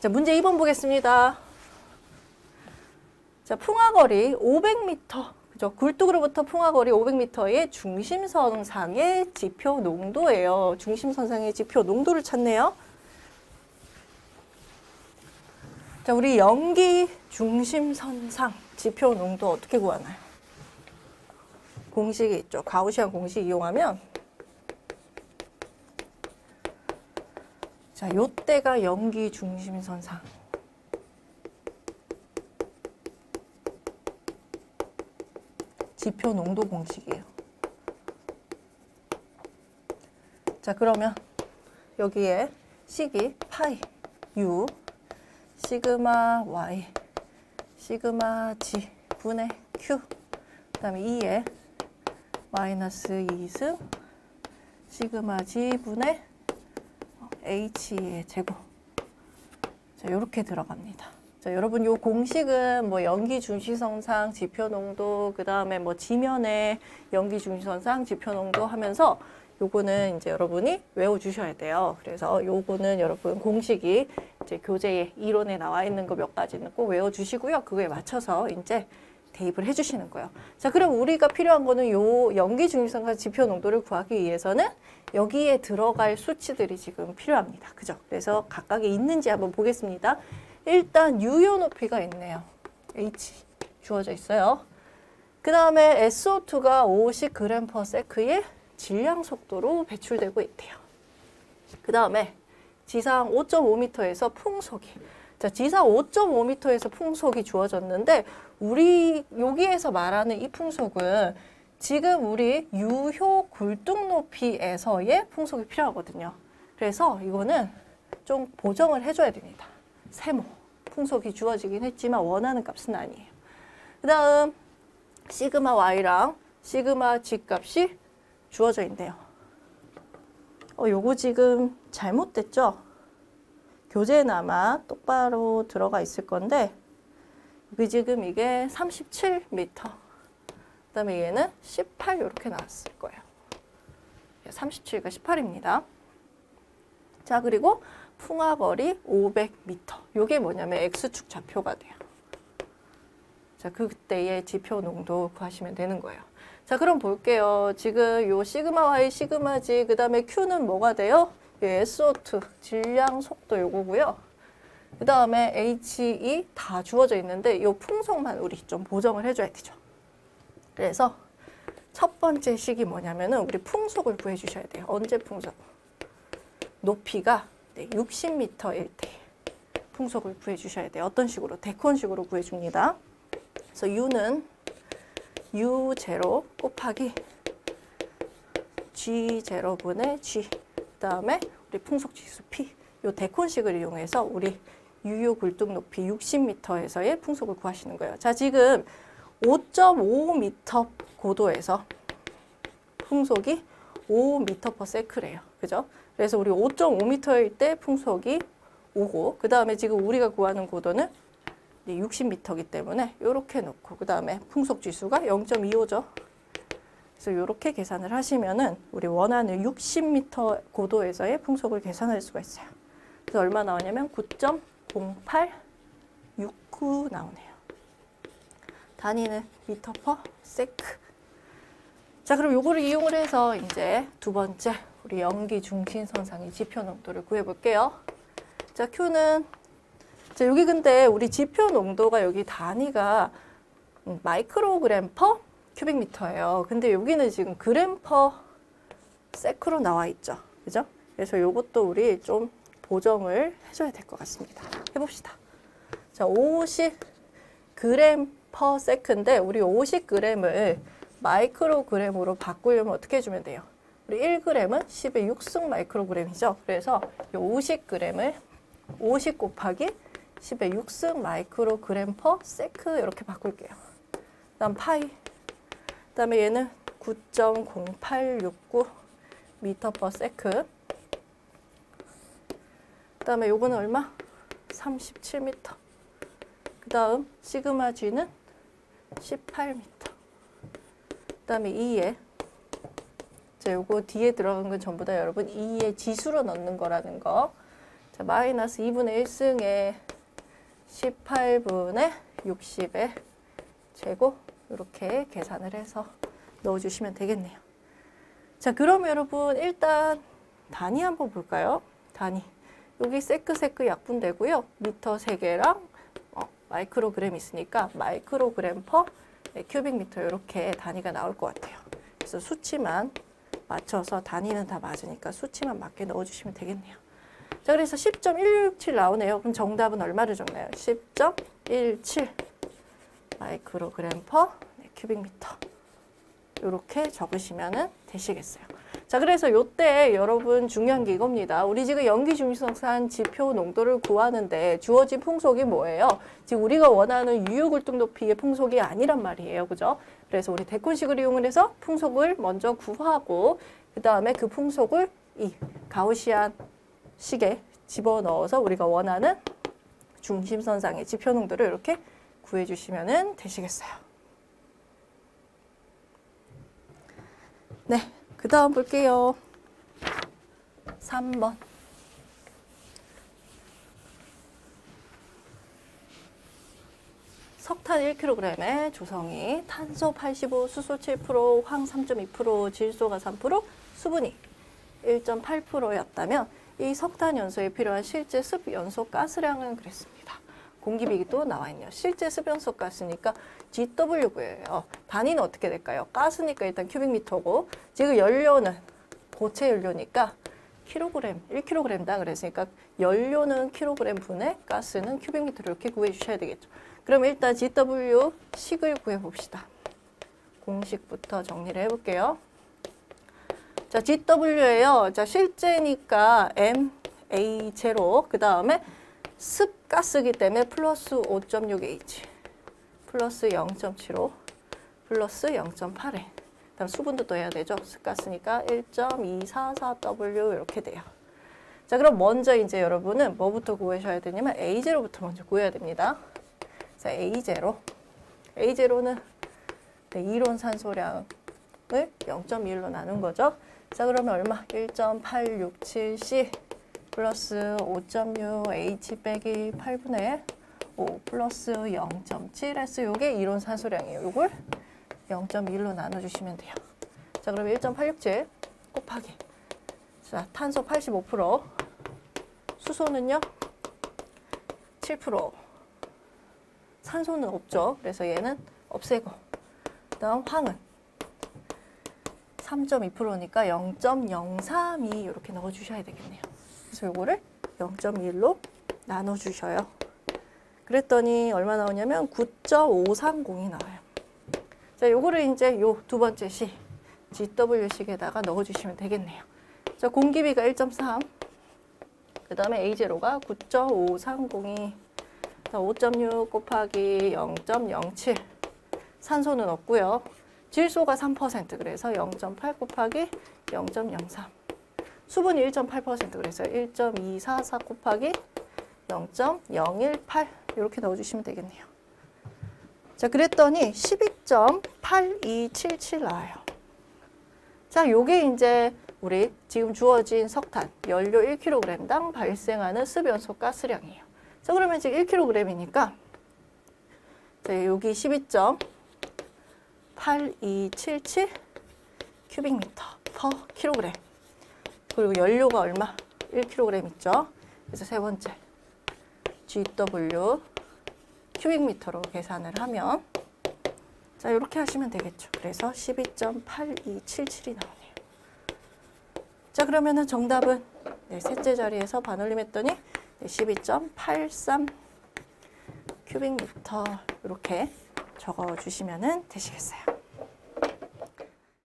자, 문제 2번 보겠습니다. 자, 풍화거리 500m. 그죠? 굴뚝으로부터 풍화거리 500m의 중심선상의 지표 농도예요. 중심선상의 지표 농도를 찾네요. 자, 우리 연기 중심선상 지표 농도 어떻게 구하나요? 공식이 있죠. 가우시안 공식 이용하면 자, 요때가 연기 중심선상. 지표 농도 공식이에요. 자, 그러면 여기에 식이 파이 U 시그마 Y 시그마 G 분의 Q 그 다음에 2에 마이너스 2승 시그마 G 분의 H의 제곱. 자, 요렇게 들어갑니다. 자, 여러분 요 공식은 뭐 연기 중심선상 지표 농도 그 다음에 뭐 지면의 연기 중심선상 지표 농도 하면서 요거는 이제 여러분이 외워주셔야 돼요. 그래서 요거는 여러분 공식이 이제 교재에 이론에 나와 있는 거 몇 가지는 꼭 외워주시고요. 그거에 맞춰서 이제 대입을 해주시는 거예요. 자, 그럼 우리가 필요한 거는 요 연기 중심선상 지표 농도를 구하기 위해서는 여기에 들어갈 수치들이 지금 필요합니다. 그죠? 그래서 각각에 있는지 한번 보겠습니다. 일단 유효 높이가 있네요. H 주어져 있어요. 그 다음에 SO2가 50g/s의 질량 속도로 배출되고 있대요. 그 다음에 지상 5.5m에서 풍속이. 자, 지상 5.5m에서 풍속이 주어졌는데 우리 여기에서 말하는 이 풍속은 지금 우리 유효 굴뚝 높이에서의 풍속이 필요하거든요. 그래서 이거는 좀 보정을 해줘야 됩니다. 세모, 풍속이 주어지긴 했지만 원하는 값은 아니에요. 그 다음 시그마 Y랑 시그마 G 값이 주어져 있네요. 요거 지금 잘못됐죠? 교재에는 아마 똑바로 들어가 있을 건데 여기 지금 이게 37m 그 다음에 얘는 18 이렇게 나왔을 거예요. 37과 18입니다. 자, 그리고 풍화거리 500m. 요게 뭐냐면 X축 좌표가 돼요. 자, 그때의 지표 농도 구하시면 되는 거예요. 자, 그럼 볼게요. 지금 요 시그마 Y, 시그마 G, 그 다음에 Q는 뭐가 돼요? SO2, 질량 속도 요거고요. 그 다음에 HE 다 주어져 있는데 요 풍속만 우리 좀 보정을 해줘야 되죠. 그래서 첫 번째 식이 뭐냐면은 우리 풍속을 구해주셔야 돼요. 언제 풍속? 높이가 60m일 때 풍속을 구해주셔야 돼요. 어떤 식으로? 데콘식으로 구해줍니다. 그래서 U는 U0 곱하기 G0분의 G 그 다음에 우리 풍속지수 P 요 데콘식을 이용해서 우리 유효 굴뚝 높이 60m에서의 풍속을 구하시는 거예요. 자, 지금 5.5m 고도에서 풍속이 5m/s래요. 그죠? 그래서 우리 5.5m일 때 풍속이 5고 그 다음에 지금 우리가 구하는 고도는 60m이기 때문에 이렇게 놓고 그 다음에 풍속 지수가 0.25죠. 그래서 이렇게 계산을 하시면은 우리 원하는 60m 고도에서의 풍속을 계산할 수가 있어요. 그래서 얼마 나오냐면 9.0869 나오네요. 단위는 m/s. 자, 그럼 요거를 이용을 해서 이제 두 번째 우리 연기 중심선상의 지표 농도를 구해 볼게요. 자, Q는 자, 여기 근데 우리 지표 농도가 여기 단위가 마이크로그램 퍼 큐빅미터예요. 근데 여기는 지금 그램 퍼 세크로 나와 있죠. 그죠? 그래서 요것도 우리 좀 보정을 해줘야 될 것 같습니다. 해봅시다. 자, 50g 퍼 세크인데 우리 50g을 마이크로그램으로 바꾸려면 어떻게 해주면 돼요? 우리 1g은 10의 6승 마이크로그램이죠. 그래서 이 50g을 50 곱하기 10의 6승 마이크로그램 퍼 세크 이렇게 바꿀게요. 그 다음 파이. 그 다음에 얘는 9.0869 m/s. 그 다음에 요거는 얼마? 37m. 그 다음 시그마 G는 18m. 그 다음에 2에 자, 요거 뒤에 들어간 건 전부 다 여러분 2의 지수로 넣는 거라는 거 자, 마이너스 2분의 1승에 18분의 60의 제곱 이렇게 계산을 해서 넣어주시면 되겠네요. 자, 그럼 여러분 일단 단위 한번 볼까요? 단위. 여기 세크 약분되고요. 미터 3개랑 마이크로그램 있으니까 마이크로그램 퍼 큐빅미터 이렇게 단위가 나올 것 같아요. 그래서 수치만 맞춰서 단위는 다 맞으니까 수치만 맞게 넣어주시면 되겠네요. 자, 그래서 10.167 나오네요. 그럼 정답은 얼마를 적나요? 10.17 마이크로그램 퍼 큐빅미터 이렇게 적으시면 되시겠어요. 자, 그래서 요때 여러분 중요한 게 이겁니다. 우리 지금 염기중지성산 지표 농도를 구하는데 주어진 풍속이 뭐예요? 지금 우리가 원하는 유효굴뚝 높이의 풍속이 아니란 말이에요. 그죠? 그래서 우리 대콘식을 이용을 해서 풍속을 먼저 구하고 그 다음에 그 풍속을 이 가우시안 식에 집어넣어서 우리가 원하는 중심선상의 지표 농도를 이렇게 구해주시면 되시겠어요. 네. 그 다음 볼게요. 3번. 석탄 1kg에 조성이 탄소 85, 수소 7%, 황 3.2%, 질소가 3%, 수분이 1.8%였다면 이 석탄 연소에 필요한 실제 습 연소 가스량은 그랬습니다. 공기비기도 나와 있네요. 실제 습 연소 가스니까 GW예요. 단위는 어떻게 될까요? 가스니까 일단 큐빅미터고 지금 연료는 고체 연료니까 킬로그램, 1kg당 그랬으니까 연료는 킬로그램 분의 가스는 큐빅미터로 이렇게 구해 주셔야 되겠죠. 그럼 일단 GW 식을 구해 봅시다. 공식부터 정리를 해볼게요. 자, GW예요. 자, 실제니까 MA0 그 다음에 습가스이기 때문에 플러스 5.6H 플러스 0.75 플러스 0.8에 그다음 수분도 또 해야 되죠. 습가스니까 1.244W 이렇게 돼요. 자, 그럼 먼저 이제 여러분은 뭐부터 구하셔야 되냐면 A0부터 먼저 구해야 됩니다. 자, A0는 이론 산소량을 0.1로 나눈 거죠. 자, 그러면 얼마? 1.867C 플러스 5.6H 빼기 8분의 5 플러스 0.7S 요게 이론 산소량이에요. 요걸 0.1로 나눠주시면 돼요. 자, 그럼 1.867 곱하기 자, 탄소 85% 수소는요 7% 산소는 없죠. 그래서 얘는 없애고 그다음 황은 3.2%니까 0.032 이렇게 넣어주셔야 되겠네요. 그래서 요거를 0.1로 나눠주셔요. 그랬더니 얼마 나오냐면 9.530이 나와요. 자, 요거를 이제 요 두 번째 식 GW식에다가 넣어주시면 되겠네요. 자, 공기비가 1.3, 그 다음에 A0가 9.530이 5.6 곱하기 0.07 산소는 없고요. 질소가 3% 그래서 0.8 곱하기 0.03 수분이 1.8% 그래서 1.244 곱하기 0.018 이렇게 넣어주시면 되겠네요. 자, 그랬더니 12.8277 나와요. 자, 요게 이제 우리 지금 주어진 석탄 연료 1kg당 발생하는 습연소 가스량이에요. 자, 그러면 지금 1kg이니까 자, 여기 12.8277 큐빅미터 퍼 킬로그램. 그리고 연료가 얼마? 1kg 있죠. 그래서 세 번째 GW 큐빅미터로 계산을 하면 자, 이렇게 하시면 되겠죠. 그래서 12.8277이 나오네요. 자, 그러면은 정답은 셋째 자리에서 반올림했더니 12.83 큐빅미터 이렇게 적어주시면 되시겠어요.